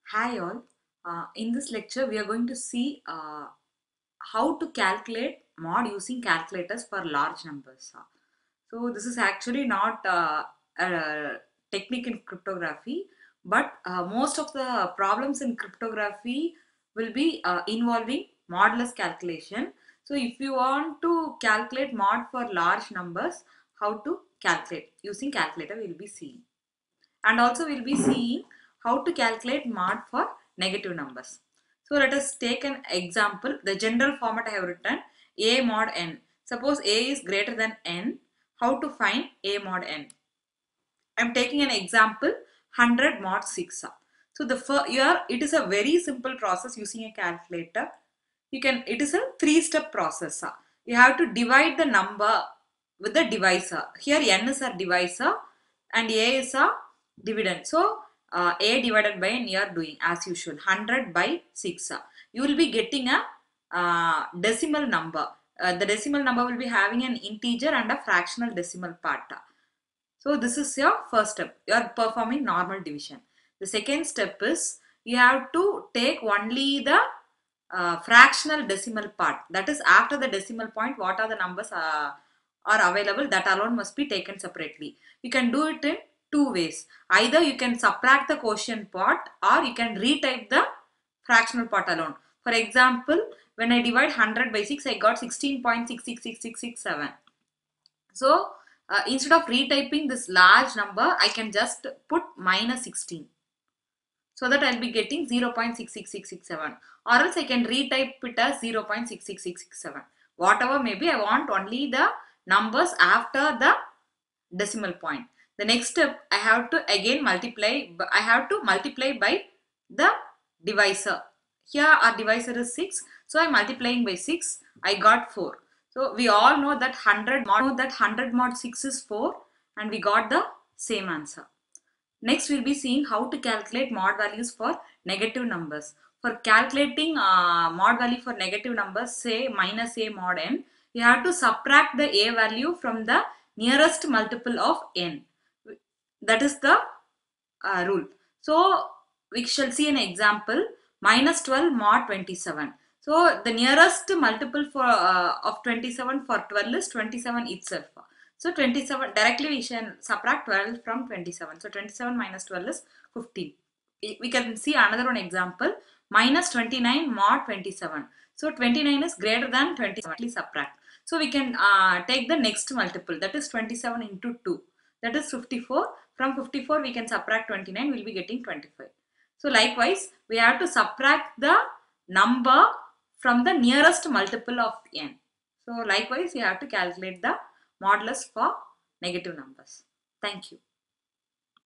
Hi all. In this lecture, we are going to see how to calculate mod using calculators for large numbers. So this is actually not a technique in cryptography, but most of the problems in cryptography will be involving modulus calculation. So if you want to calculate mod for large numbers, how to calculate using calculator we will be seeing. And also we'll be seeing how to calculate mod for negative numbers. So let us take an example. The general format I have written a mod n. Suppose a is greater than n. How to find a mod n? I am taking an example 100 mod 6. So here it is a very simple process using a calculator. It is a three-step process. You have to divide the number with the divisor. Here n is a divisor and a is a dividend. So a divided by n you are doing as usual 100 by 6. You will be getting a decimal number. The decimal number will be having an integer and a fractional decimal part. So this is your first step. You are performing normal division. The second step is you have to take only the fractional decimal part. That is after the decimal point what are the numbers are available, that alone must be taken separately. You can do it in two ways. Either you can subtract the quotient part or you can retype the fractional part alone. For example, when I divide 100 by 6, I got 16.666667. So instead of retyping this large number, I can just put minus 16. So that I'll be getting 0.66667, or else I can retype it as 0.66667. Whatever maybe, I want only the numbers after the decimal point. The next step, I have to again multiply. I have to multiply by the divisor. Here our divisor is 6. So I'm multiplying by 6. I got 4. So we all know that 100 mod 6 is 4, and we got the same answer. Next, we'll be seeing how to calculate mod values for negative numbers. For calculating mod value for negative numbers, say minus a mod n, you have to subtract the a value from the nearest multiple of n. That is the rule. So, we shall see an example, minus 12 mod 27. So, the nearest multiple for of 27 for 12 is 27 itself. So 27, directly we shall subtract 12 from 27. So 27 minus 12 is 15. We can see another one example, minus 29 mod 27. So 29 is greater than 27, subtract. So we can take the next multiple, that is 27 into 2. That is 54. From 54 we can subtract 29, we will be getting 25. So likewise, we have to subtract the number from the nearest multiple of n. So likewise, you have to calculate the modulus for negative numbers. Thank you.